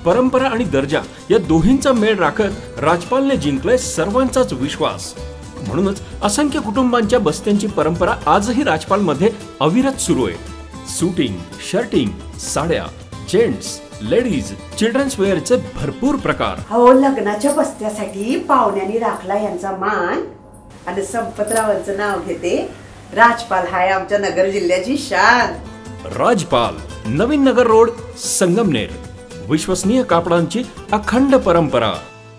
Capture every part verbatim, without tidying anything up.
परंपरा आणि दर्जा या दोहींचा मेळ राखत राजपालने जिंकलाय सर्वांचाच विश्वास। म्हणूनच असंख्य कुटुंबांच्या बस्त्यांची परंपरा आजही राजपाल मध्ये अविरत सुरू आहे। सूटिंग, शर्टिंग, साड्या, जेंट्स, लेडीज, चिल्ड्रन्स वेअरचे भरपूर प्रकार। हो, लग्नाच्या बस्त्यासाठी पाहुण्यांनी राखला यांचा मान आणि संपतरावांचं नाव घेते। राजपाल हाय आमच्या नगर जिल्ह्याची शान। राजपाल, नवीन नगर रोड, संगमनेर। विश्वसनीय कापडांची अखंड परंपरा।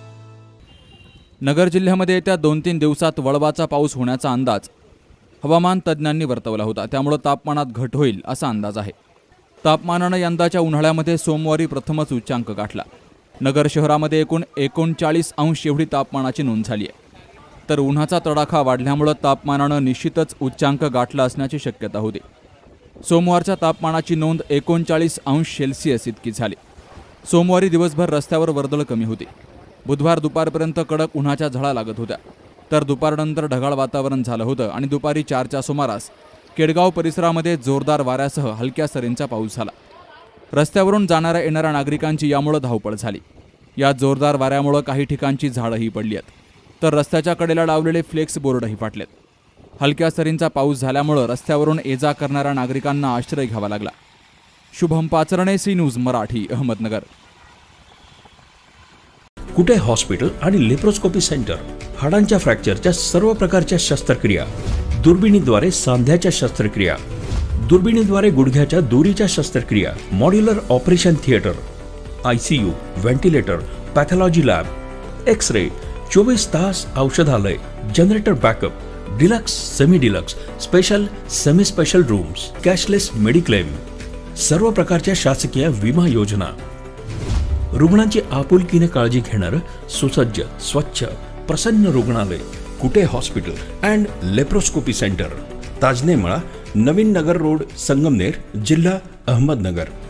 नगर जिल्ह्यामध्ये येत्या दोन तीन दिवसात वळवाचा पाऊस होण्याचा अंदाज हवामान तज्ज्ञांनी वर्तवला होता। त्यामुळे तापमानात घट होईल असा अंदाज आहे। तापमानाने यंदाच्या उन्हाळ्यामध्ये सोमवारी प्रथमच उच्चांक गाठला। नगर शहरामध्ये एकूण एकोणचाळीस अंश एवढी तापमानाची नोंद झाली आहे। तर उन्हाचा तडाखा वाढल्यामुळे तापमानाने निश्चितच उच्चांक गाठला असण्याची शक्यता होती। सोमवारच्या तापमानाची नोंद एकोणचाळीस अंश सेल्सिअस इतकी झाली। सोमवारी दिवसभर रस्त्यावर वर्दळ कमी होती। बुधवार दुपारपर्यंत कडक उन्हाच्या झळा लागत होत्या, तर दुपारनंतर ढगाळ वातावरण झालं होतं आणि दुपारी चारच्या सुमारास केडगाव परिसरामध्ये जोरदार वाऱ्यासह हलक्या सरींचा पाऊस झाला। रस्त्यावरून जाणाऱ्या येणाऱ्या नागरिकांची यामुळे धावपळ झाली। या जोरदार वाऱ्यामुळे काही ठिकाणची झाडंही पडली आहेत, तर रस्त्याच्या कडेला लावलेले फ्लेक्स बोर्डही फाटलेत। हलक्या सरींचा पाऊस झाल्यामुळे रस्त्यावरून ये-जा करणाऱ्या नागरिकांना आश्रय घ्यावा लागला। Shubham Pacharne, C news Marathi, Ahmednagar. Kute hospital आणि लेप्रोस्कोपी सेंटर, हाडांच्या फ्रॅक्चरच्या सर्व प्रकारच्या शस्त्रक्रिया, दुर्बिणीद्वारे सांध्याच्या शस्त्रक्रिया, दुर्बिणीद्वारे गुडघ्याच्या दोरीच्या शस्त्रक्रिया, modular operation theatre, ICU, ventilator, pathology lab, X ray, चोवीस तास औषधालय, generator backup, deluxe, semi deluxe, special, semi special rooms, cashless mediclaim, सर्व प्रकारच्या शासकीय विमा योजना, रुग्णांची आपुलकीने काळजी घेणारं सुसज्ज, स्वच्छ, प्रसन्न रुग्णालय, Kute hospital and laparoscopy centre, Tajane Mala, Navin Nagar road, Sangamner, जिल्हा अहमदनगर।